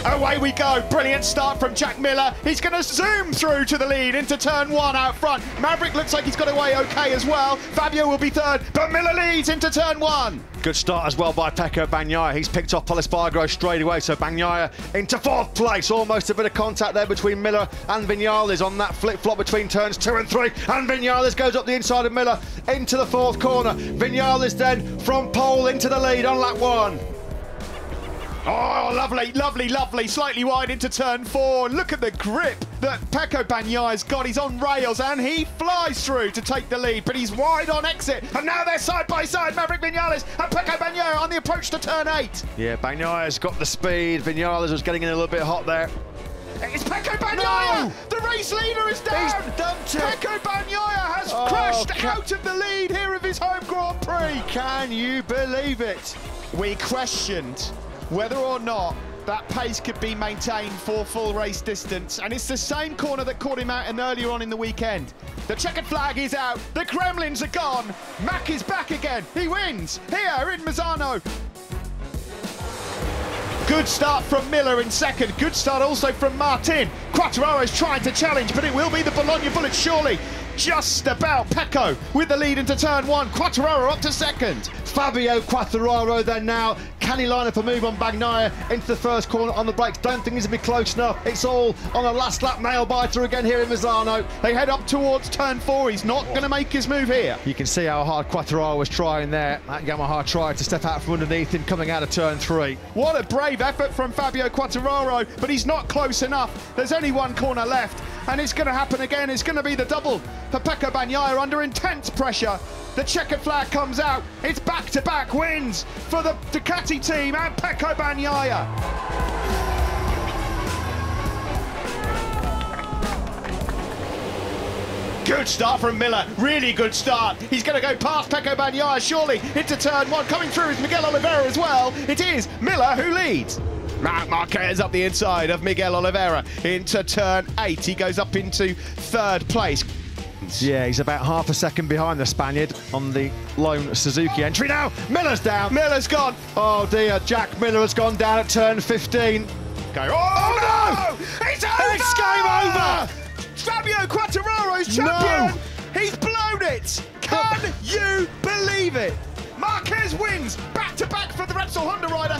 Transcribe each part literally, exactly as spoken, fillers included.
Away we go. Brilliant start from Jack Miller. He's going to zoom through to the lead into turn one out front. Maverick looks like he's got away okay as well. Fabio will be third, but Miller leads into turn one. Good start as well by Pecco Bagnaia. He's picked off Pol Espargaro straight away, so Bagnaia into fourth place. Almost a bit of contact there between Miller and Viñales on that flip-flop between turns two and three. And Viñales goes up the inside of Miller into the fourth corner. Viñales then from pole into the lead on lap one. Oh, lovely, lovely, lovely. Slightly wide into turn four. Look at the grip that Pecco Bagnaia's got. He's on rails and he flies through to take the lead, but he's wide on exit. And now they're side by side, Maverick Viñales and Pecco Bagnaia on the approach to turn eight. Yeah, Bagnaia's got the speed. Viñales was getting in a little bit hot there. It's Pecco Bagnaia! No! The race leader is down! He's dumped it! Pecco Bagnaia has Oh, crashed can... out of the lead here of his home Grand Prix. Can you believe it? We questioned whether or not that pace could be maintained for full race distance, and it's the same corner that caught him out and earlier on in the weekend. The checkered flag is out, the Gremlins are gone, Mack is back again, he wins here in Misano. Good start from Miller in second, good start also from Martin. Quartararo's trying to challenge, but it will be the Bologna Bullet surely. Just about Pecco with the lead into turn one. Quartararo up to second. Fabio Quartararo then now. Can he line up a move on Bagnaia into the first corner on the brakes? Don't think he's going to be close enough. It's all on a last lap nail biter again here in Misano. They head up towards turn four. He's not going to make his move here. You can see how hard Quartararo was trying there. That Yamaha tried to step out from underneath him coming out of turn three. What a brave effort from Fabio Quartararo, but he's not close enough. There's only one corner left, and it's going to happen again. It's going to be the double for Pecco Bagnaia under intense pressure. The checkered flag comes out. It's back-to-back wins for the Ducati team and Pecco Bagnaia. Good start from Miller, really good start. He's going to go past Pecco Bagnaia surely into turn one. Coming through is Miguel Oliveira as well. It is Miller who leads. Marc Marquez up the inside of Miguel Oliveira into turn eight. He goes up into third place. Yeah, he's about half a second behind the Spaniard on the lone Suzuki entry now. Miller's down. Miller's gone. Oh dear, Jack Miller has gone down at turn fifteen. Go. Oh, oh no! It's over! It's game over! Fabio Quartararo's champion! No. He's blown it! Can you believe it? Marquez wins back to back for the Repsol Honda rider.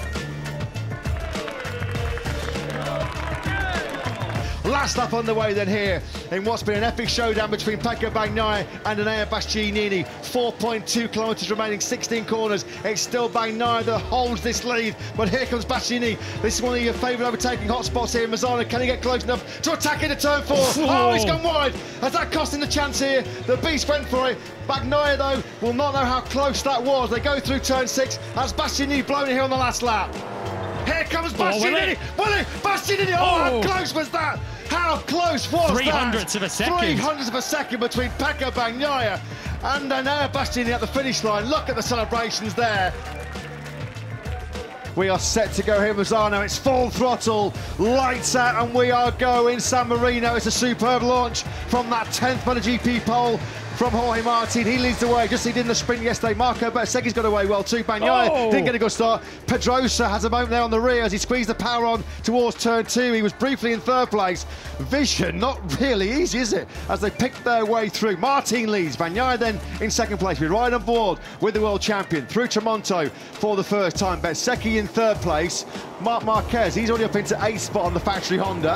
Last lap underway then here in what's been an epic showdown between Pecco Bagnaia and Enea Bastianini. four point two kilometres remaining, sixteen corners. It's still Bagnaia that holds this lead, but here comes Bastianini. This is one of your favourite overtaking hotspots here in Misano. Can he get close enough to attack into turn four? Oh, oh he's gone wide. Has that cost him the chance here? The Beast went for it. Bagnaia, though, will not know how close that was. They go through turn six. That's Bastianini blown it here on the last lap. Here comes Bastianini. Oh, Will he? Bastianini. Oh, oh, how close was that? How close was Three that? hundredths of a second. Three hundredths of a second between Pecco Bagnaia and Enea Bastianini at the finish line. Look at the celebrations there. We are set to go here in Misano. It's full throttle, lights out, and we are going San Marino. It's a superb launch from that tenth MotoGP pole from Jorge Martin. He leads the way, just as he did in the sprint yesterday. Marco Bezzecchi's got away well too. Bagnaia oh. didn't get a good start. Pedrosa has a moment there on the rear as he squeezed the power on towards turn two. He was briefly in third place. Vision, not really easy, is it? As they picked their way through. Martin leads. Bagnaia then in second place. We're right on board with the world champion through Tremonto for the first time. Bezzecchi in third place. Marc Marquez, he's already up into eighth spot on the factory Honda.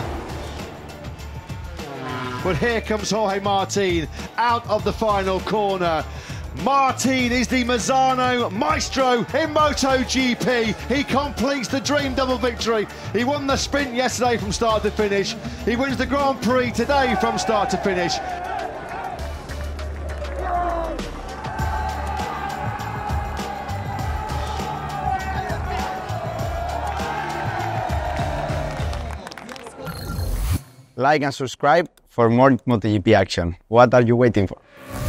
But here comes Jorge Martin out of the final corner. Martin is the Misano maestro in MotoGP. He completes the dream double victory. He won the sprint yesterday from start to finish. He wins the Grand Prix today from start to finish. Like and subscribe for more MotoGP action. What are you waiting for?